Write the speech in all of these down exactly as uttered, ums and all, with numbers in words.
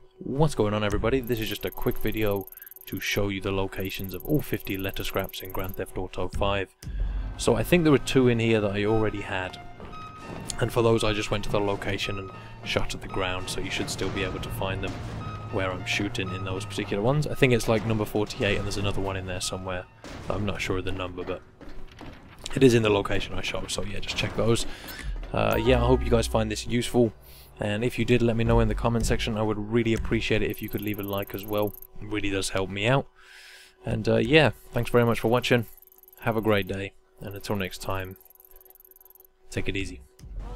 What's going on, everybody? This is just a quick video to show you the locations of all fifty letter scraps in Grand Theft Auto five. So I think there were two in here that I already had, and for those I just went to the location and shot at the ground, so you should still be able to find them where I'm shooting in those particular ones. I think it's like number forty-eight, and there's another one in there somewhere. I'm not sure of the number, but it is in the location I shot, so yeah, just check those. Uh, yeah, I hope you guys find this useful, and if you did, let me know in the comment section. I would really appreciate it if you could leave a like as well. It really does help me out. And uh, yeah, thanks very much for watching. Have a great day, and until next time, take it easy.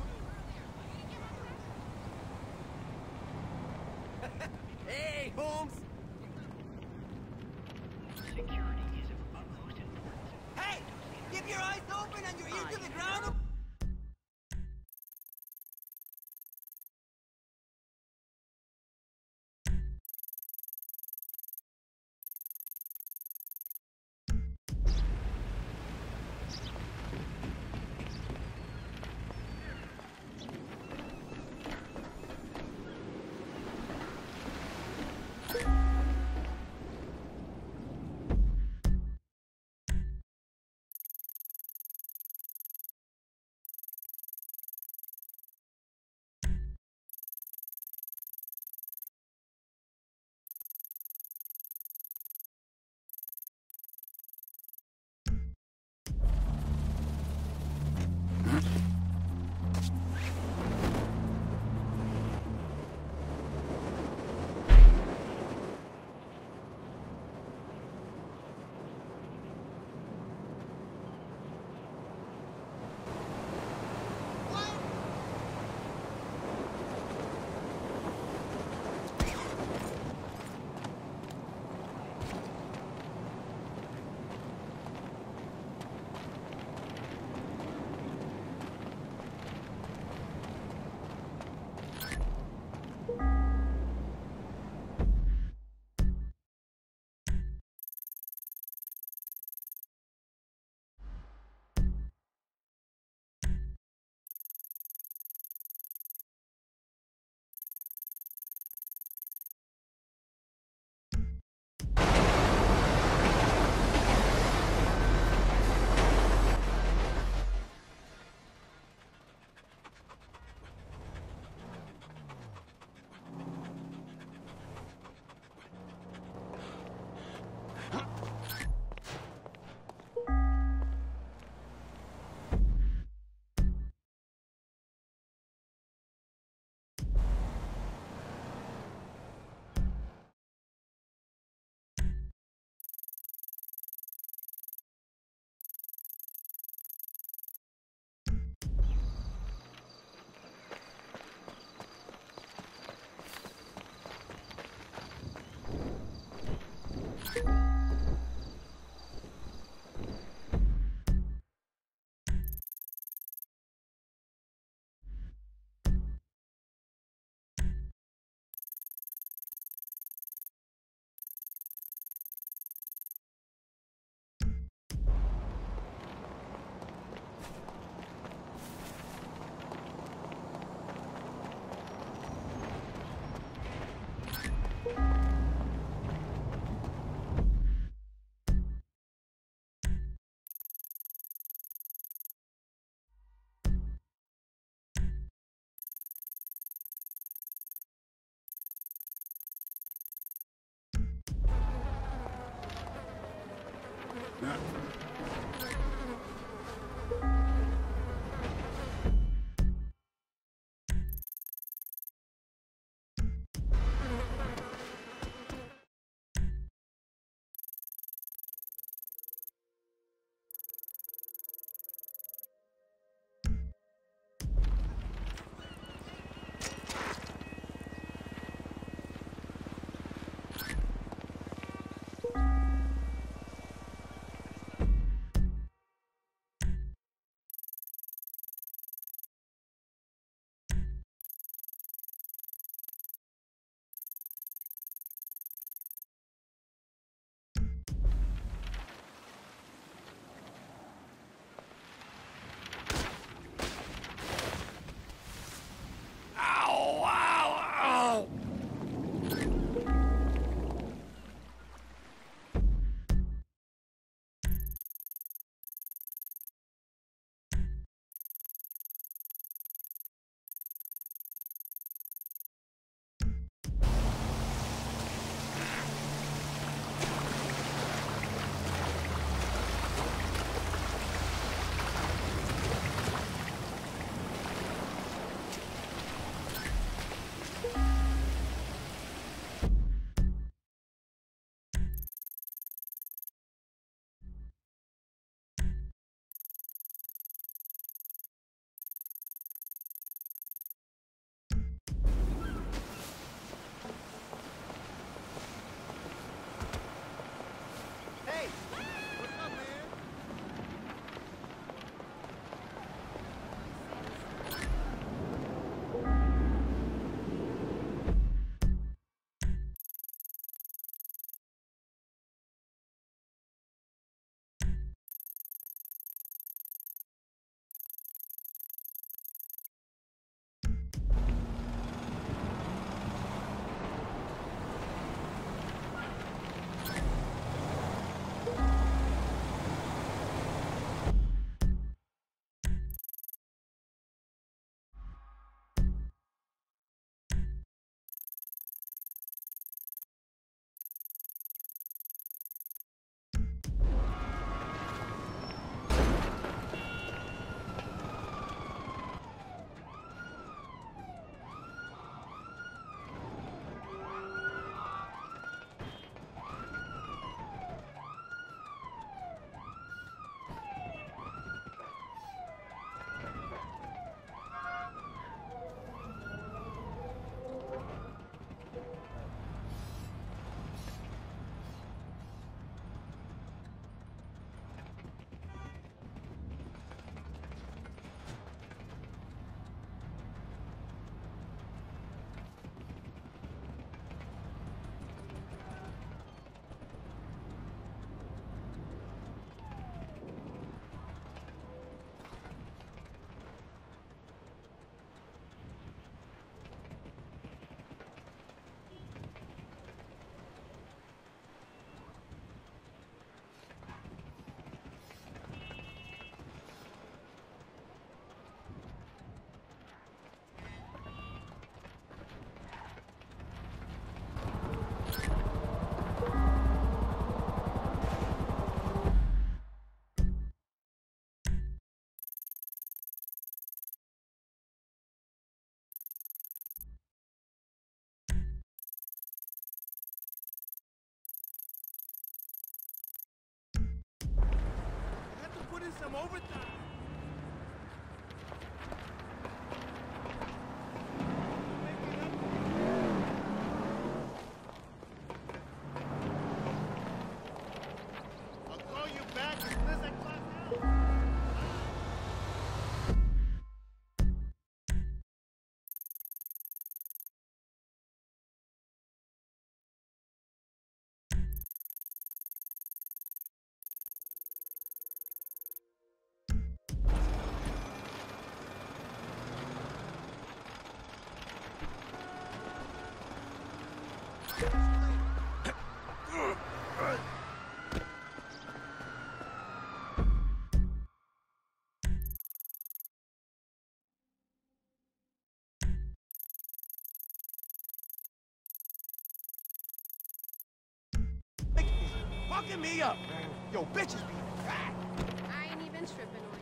Hey, Holmes! Security is of utmost importance. Hey! Keep your eyes open and your ears to the ground! some overtime. I'll call you back as soon as I clock out. Fucking me up, man. Yo, bitches be fat. I ain't even tripping on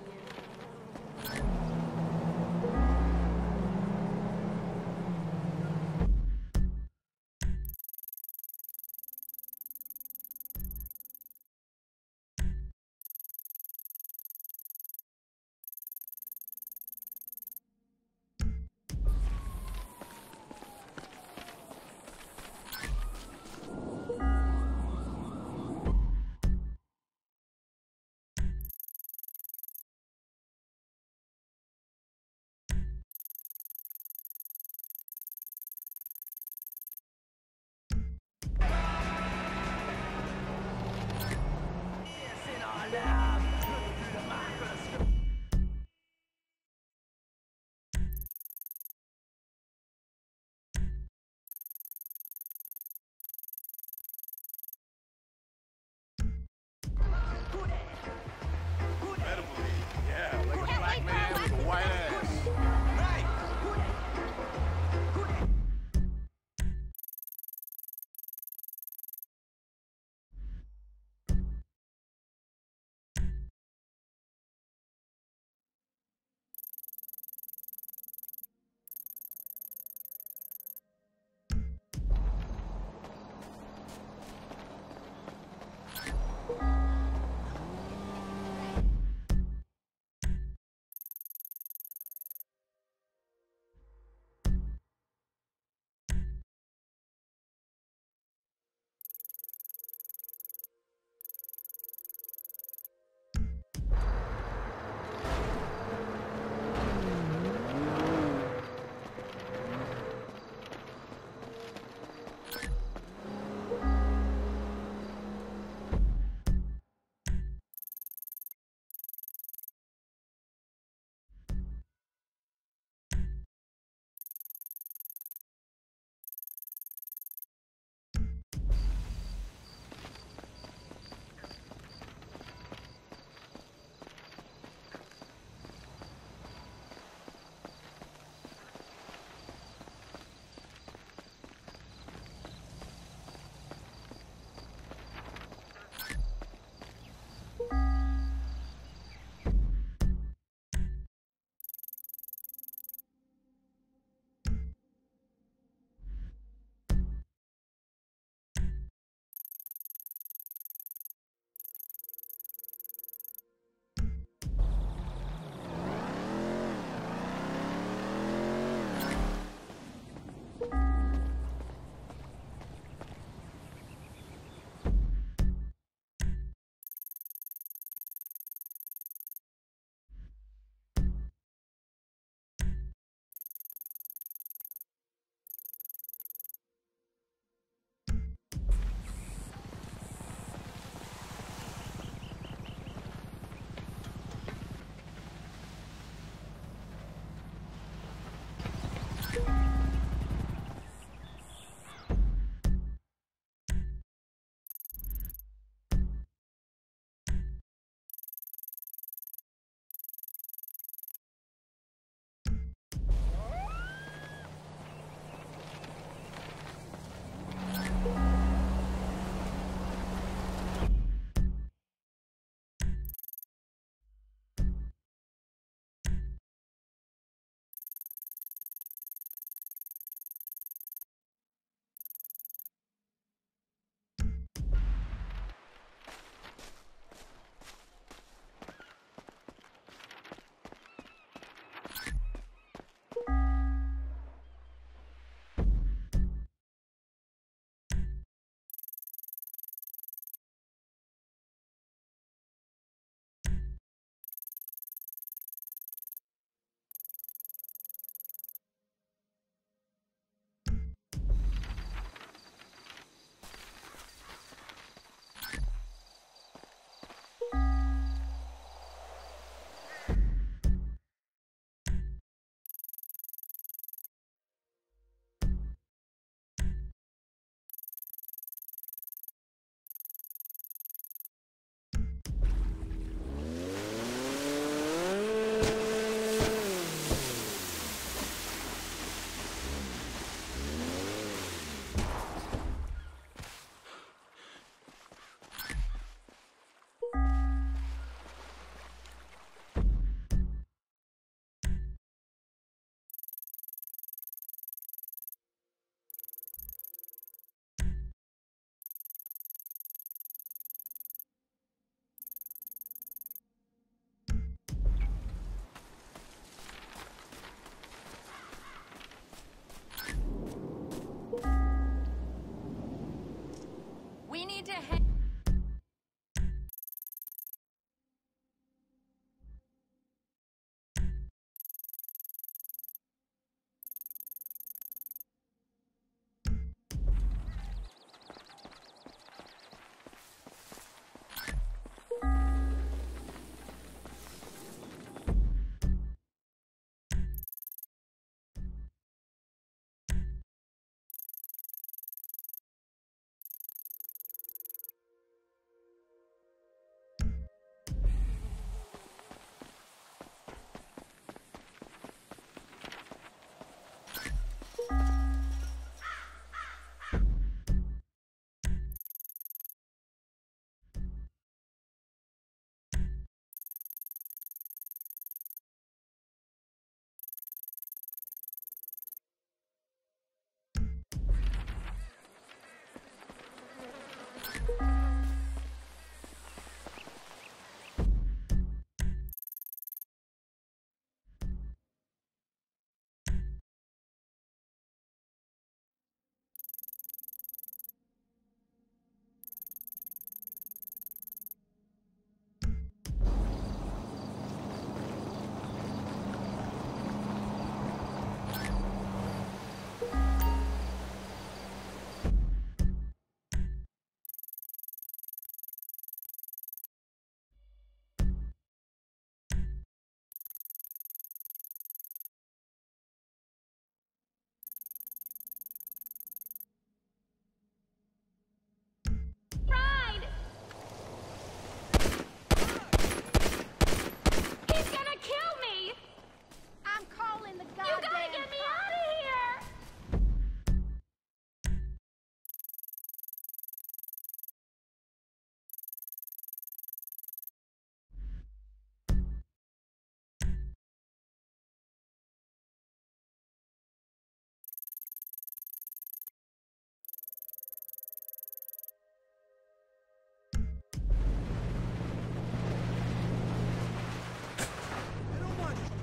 Ride! He's gonna kill me! I'm calling the goddamn You gotta get me out of here! I don't want you.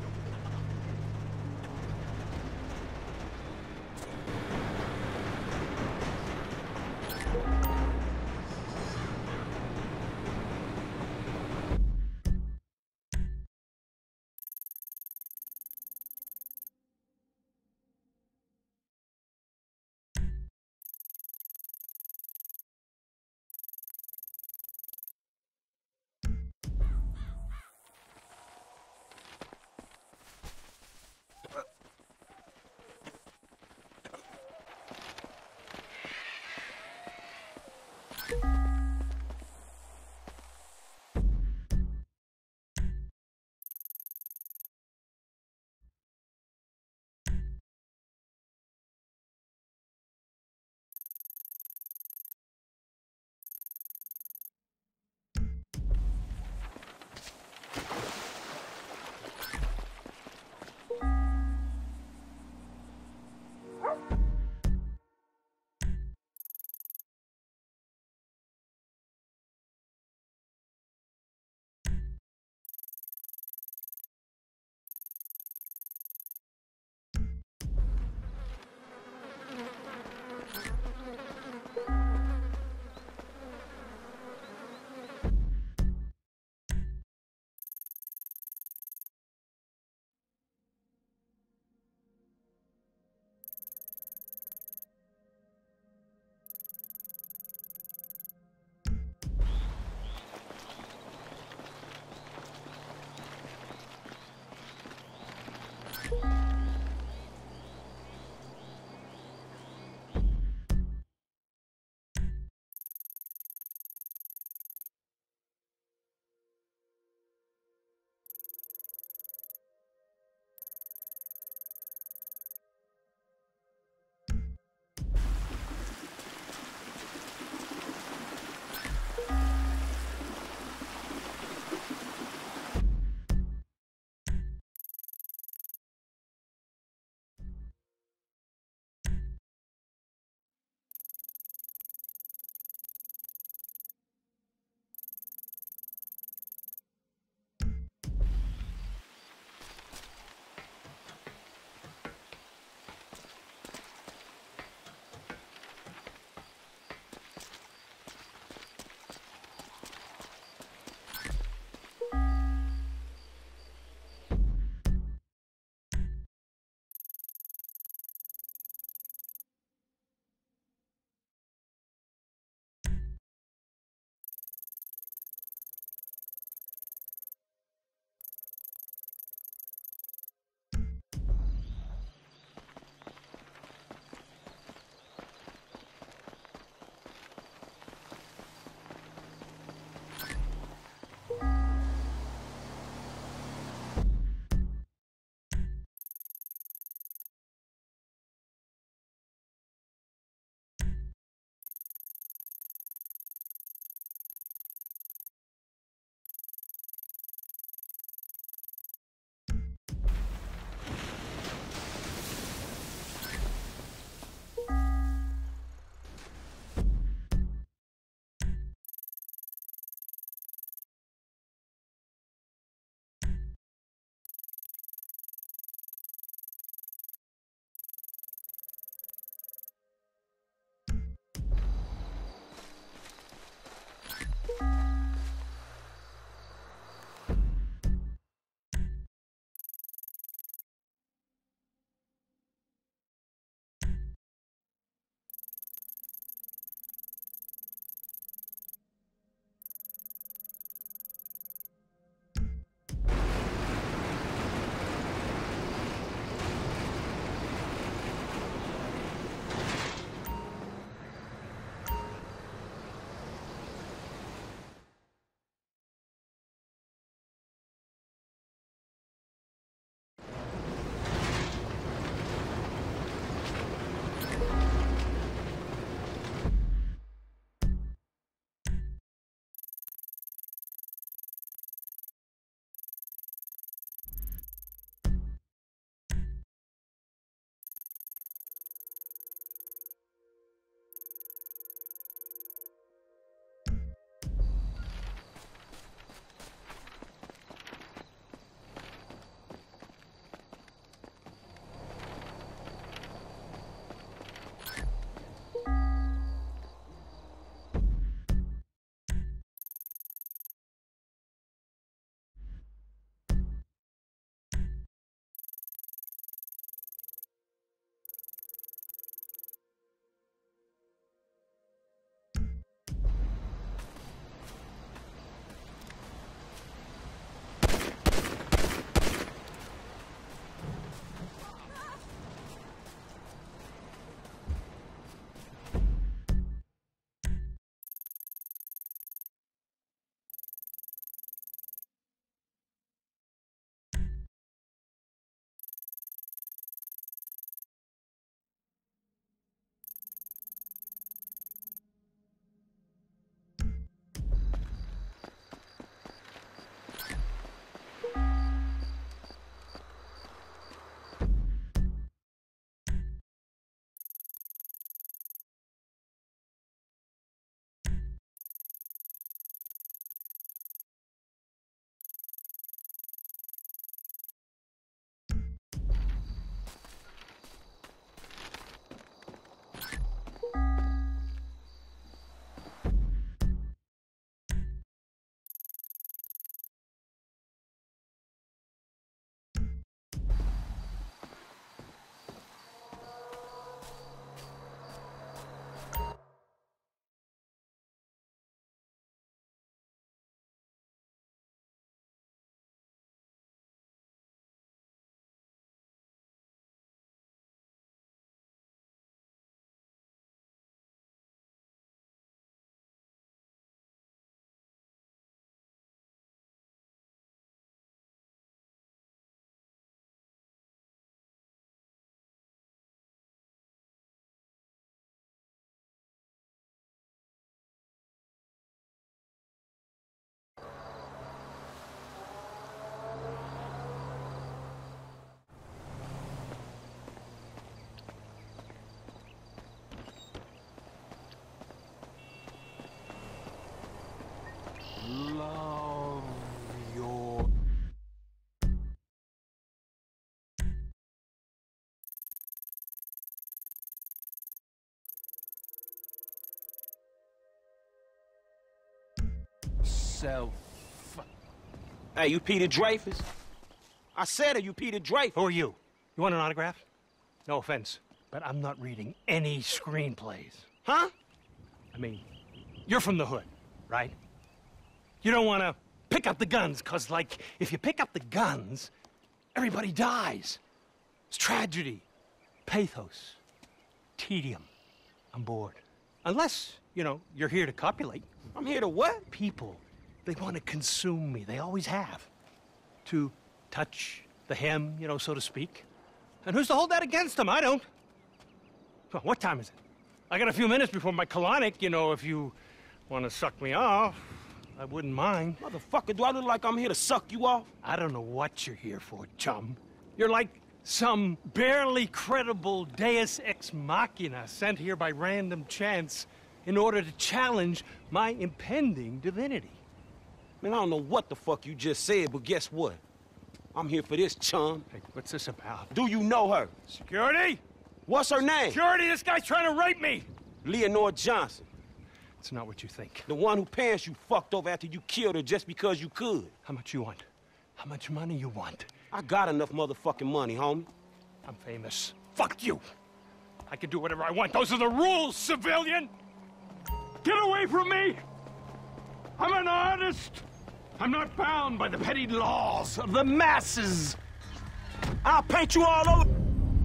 yourself. Hey, you Peter Dreyfus? I said it, you Peter Dreyfus. Who are you? You want an autograph? No offense, but I'm not reading any screenplays. Huh? I mean, you're from the hood, right? You don't want to pick up the guns, because, like, if you pick up the guns, everybody dies. It's tragedy, pathos, tedium. I'm bored. Unless, you know, you're here to copulate. I'm here to what? People, they want to consume me. They always have. To touch the hem, you know, so to speak. And who's to hold that against them? I don't. Well, what time is it? I got a few minutes before my colonic, you know, if you want to suck me off, I wouldn't mind. Motherfucker, do I look like I'm here to suck you off? I don't know what you're here for, chum. You're like some barely credible deus ex machina sent here by random chance in order to challenge my impending divinity. Man, I don't know what the fuck you just said, but guess what? I'm here for this, chum. Hey, what's this about? Do you know her? Security? What's her name? Security, this guy's trying to rape me! Leonore Johnson. It's not what you think. The one who parents you fucked over after you killed her just because you could. How much you want? How much money you want? I got enough motherfucking money, homie. I'm famous. Fuck you! I can do whatever I want. Those are the rules, civilian! Get away from me! I'm an artist! I'm not bound by the petty laws of the masses! I'll paint you all over.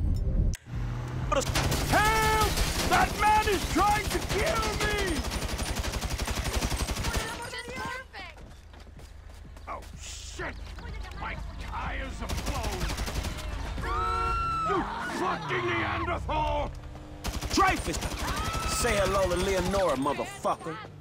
Help! That man is trying to kill me! Oh, shit! My tires have blown! You fucking Neanderthal! Dreyfus! Say hello to Leonora, motherfucker.